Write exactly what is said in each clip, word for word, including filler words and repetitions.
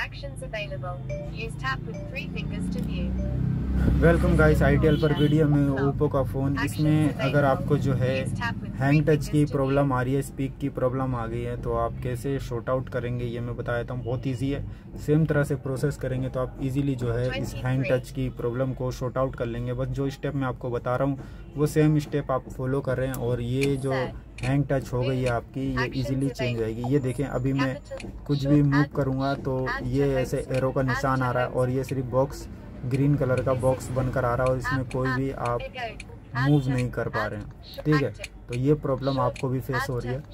Actions available. Use tap with three fingers to view. Welcome guys ITL पर video में Oppo का phone. इसमें अगर आपको जो है हैंग टच की प्रॉब्लम आ रही है, स्पीक की प्रॉब्लम आ गई है, तो आप कैसे शॉर्ट आउट करेंगे ये मैं बता देता हूँ। बहुत इजी है, सेम तरह से प्रोसेस करेंगे तो आप इजीली जो है इस हैंग टच की प्रॉब्लम को शॉर्ट आउट कर लेंगे। बस जो स्टेप मैं आपको बता रहा हूँ वो सेम स्टेप आप फॉलो कर रहे हैं और ये जो हैंग टच हो गई है आपकी, ये इजीली चेंज जाएगी। ये देखें, अभी मैं कुछ भी मूव करूँगा तो ये ऐसे एरो का निशान आ रहा है और ये सिर्फ बॉक्स ग्रीन कलर का बॉक्स बनकर आ रहा है और इसमें कोई भी आप मूव नहीं कर पा रहे हैं। ठीक है, तो ये प्रॉब्लम आपको भी फेस हो रही है।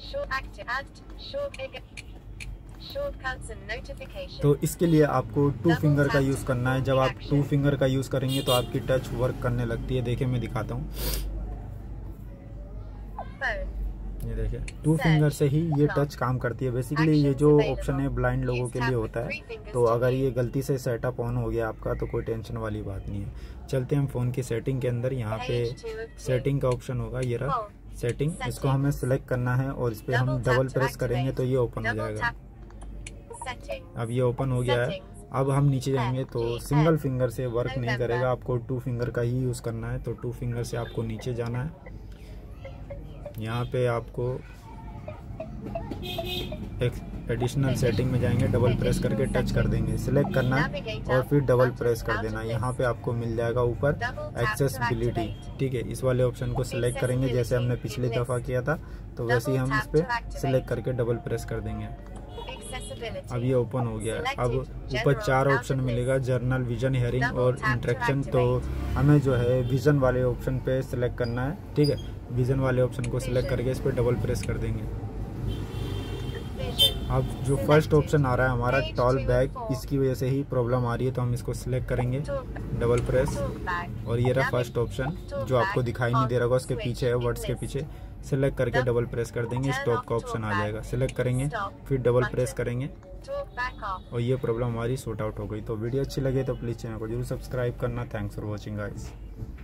तो इसके लिए आपको टू फिंगर का यूज़ करना है। जब आप टू फिंगर का यूज़ करेंगे तो आपकी टच वर्क करने लगती है। देखिए मैं दिखाता हूँ, ये देखिए टू फिंगर से ही ये टच काम करती है। बेसिकली ये जो ऑप्शन है ब्लाइंड लोगों के लिए होता है, तो अगर ये गलती से सेटअप ऑन हो गया आपका तो कोई टेंशन वाली बात नहीं है। चलते हैं हम फ़ोन की सेटिंग के अंदर। यहाँ पे सेटिंग का ऑप्शन होगा, ये रहा सेटिंग। इसको हमें सिलेक्ट करना है और इस पर हम डबल प्रेस करेंगे तो ये ओपन हो जाएगा। अब ये ओपन हो गया है। अब हम नीचे जाएंगे तो सिंगल फिंगर से वर्क नहीं करेगा, आपको टू फिंगर का ही यूज़ करना है। तो टू फिंगर से आपको नीचे जाना है। यहाँ पे आपको एक एडिशनल सेटिंग में जाएंगे, डबल प्रेस करके टच कर देंगे, सिलेक्ट करना है और फिर डबल प्रेस कर देना। यहाँ पे आपको मिल जाएगा ऊपर एक्सेसिबिलिटी। ठीक है, इस वाले ऑप्शन को सिलेक्ट करेंगे जैसे हमने पिछली दफ़ा किया था, तो वैसे ही हम इस पर सिलेक्ट करके डबल प्रेस कर देंगे। अब ये ओपन हो गया है। अब ऊपर चार ऑप्शन मिलेगा, जर्नल, विजन, हेयरिंग और इंटरेक्शन। तो हमें जो है विजन वाले ऑप्शन पे सिलेक्ट करना है। ठीक है, विजन वाले ऑप्शन को सिलेक्ट करके इस पर डबल प्रेस कर देंगे। अब जो फर्स्ट ऑप्शन आ रहा है हमारा टॉल बैक, इसकी वजह से ही प्रॉब्लम आ रही है, तो हम इसको सिलेक्ट करेंगे, डबल प्रेस, और ये रहा फर्स्ट ऑप्शन जो आपको दिखाई नहीं दे रहा होगा, उसके पीछे है, वर्ड्स के पीछे। सिलेक्ट करके डबल प्रेस कर देंगे, स्टॉप का ऑप्शन आ जाएगा। सिलेक्ट करेंगे फिर डबल प्रेस करेंगे और ये प्रॉब्लम हमारी सॉर्ट आउट हो गई। तो वीडियो अच्छी लगे तो प्लीज़ चैनल को जरूर सब्सक्राइब करना। Thanks for watching guys.